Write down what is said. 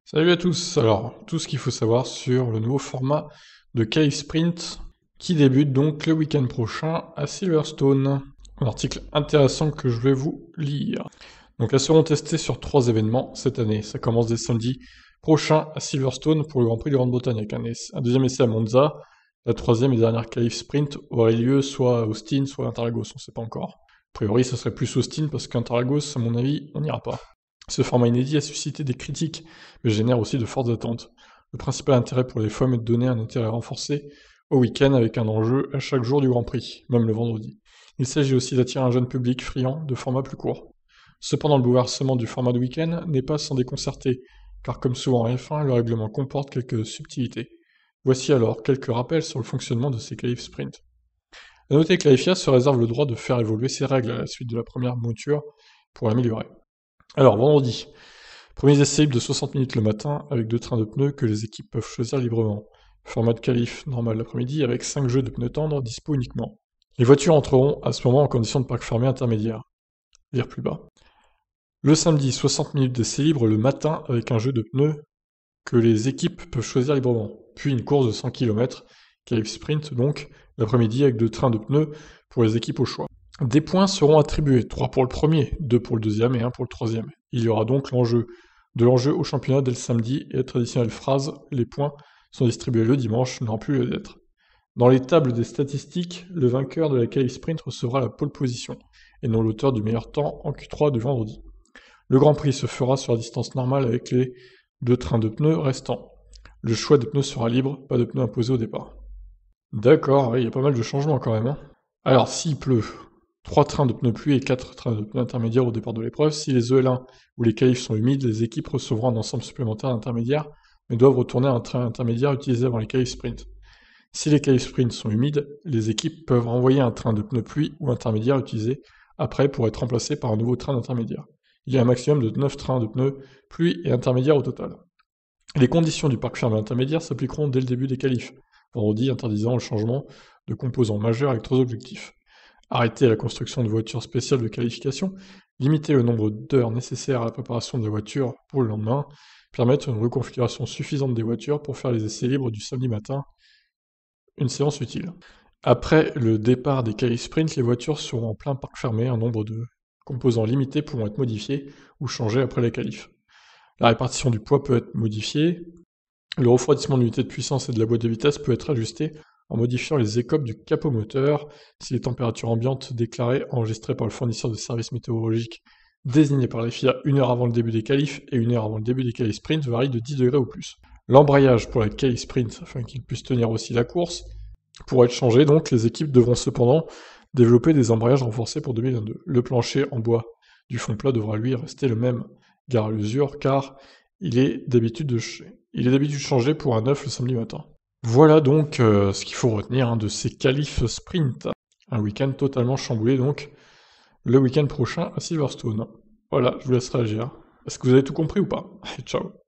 Salut à tous, alors tout ce qu'il faut savoir sur le nouveau format de Cave Sprint qui débute donc le week-end prochain à Silverstone. Un article intéressant que je vais vous lire. Donc elles seront testées sur 3 événements cette année. Ça commence dès samedi prochain à Silverstone pour le Grand Prix de Grande-Bretagne avec un deuxième essai à Monza. La troisième et dernière Cave Sprint aurait lieu soit à Austin, soit à Interlagos, on ne sait pas encore. A priori, ça serait plus Austin parce qu'Interlagos, à mon avis, on n'ira pas. Ce format inédit a suscité des critiques, mais génère aussi de fortes attentes. Le principal intérêt pour les femmes est de donner un intérêt renforcé au week-end avec un enjeu à chaque jour du Grand Prix, même le vendredi. Il s'agit aussi d'attirer un jeune public friand de formats plus courts. Cependant, le bouleversement du format de week-end n'est pas sans déconcerter, car comme souvent en F1, le règlement comporte quelques subtilités. Voici alors quelques rappels sur le fonctionnement de ces qualifs sprint. A noter que la FIA se réserve le droit de faire évoluer ses règles à la suite de la première mouture pour l'améliorer. Alors, vendredi, premier essai libre de 60 minutes le matin avec 2 trains de pneus que les équipes peuvent choisir librement. Format de qualif normal l'après-midi avec 5 jeux de pneus tendres dispo uniquement. Les voitures entreront à ce moment en condition de parc fermé intermédiaire. Lire plus bas. Le samedi, 60 minutes d'essai libre le matin avec un jeu de pneus que les équipes peuvent choisir librement. Puis une course de 100 km, qualif sprint donc, l'après-midi avec 2 trains de pneus pour les équipes au choix. Des points seront attribués, 3 pour le premier, 2 pour le deuxième et 1 pour le troisième. Il y aura donc l'enjeu au championnat dès le samedi et la traditionnelle phrase « les points sont distribués le dimanche » n'aura plus lieu d'être. Dans les tables des statistiques, le vainqueur de la qualif sprint recevra la pole position, et non l'auteur du meilleur temps en Q3 de vendredi. Le Grand Prix se fera sur la distance normale avec les 2 trains de pneus restants. Le choix des pneus sera libre, pas de pneus imposés au départ. D'accord, il y a pas mal de changements quand même. Alors, s'il pleut, 3 trains de pneus pluie et 4 trains de pneus intermédiaires au départ de l'épreuve. Si les EL1 ou les qualifs sont humides, les équipes recevront un ensemble supplémentaire d'intermédiaires, mais doivent retourner à un train intermédiaire utilisé avant les qualifs sprint. Si les qualifs sprint sont humides, les équipes peuvent renvoyer un train de pneus pluie ou intermédiaire utilisé après pour être remplacé par un nouveau train d'intermédiaire. Il y a un maximum de 9 trains de pneus pluie et intermédiaires au total. Les conditions du parc fermé intermédiaire s'appliqueront dès le début des qualifs, vendredi interdisant le changement de composants majeurs avec 3 objectifs. Arrêter la construction de voitures spéciales de qualification, limiter le nombre d'heures nécessaires à la préparation de la voiture pour le lendemain, permettre une reconfiguration suffisante des voitures pour faire les essais libres du samedi matin, une séance utile. Après le départ des qualifs sprint, les voitures seront en plein parc fermé, un nombre de composants limités pourront être modifiés ou changés après les qualifs. La répartition du poids peut être modifiée, le refroidissement de l'unité de puissance et de la boîte de vitesse peut être ajusté en modifiant les écopes du capot moteur si les températures ambiantes déclarées enregistrées par le fournisseur de services météorologiques désigné par la FIA 1 heure avant le début des qualifs et 1 heure avant le début des qualifs sprint varient de 10 degrés ou plus. L'embrayage pour la qualif sprint, afin qu'il puisse tenir aussi la course, pourra être changé, donc les équipes devront cependant développer des embrayages renforcés pour 2022. Le plancher en bois du fond plat devra lui rester le même gare à l'usure car il est d'habitude changé pour un neuf le samedi matin. Voilà donc ce qu'il faut retenir de ces qualifs sprint. Un week-end totalement chamboulé donc le week-end prochain à Silverstone. Voilà, je vous laisse réagir. Est-ce que vous avez tout compris ou pas? Ciao.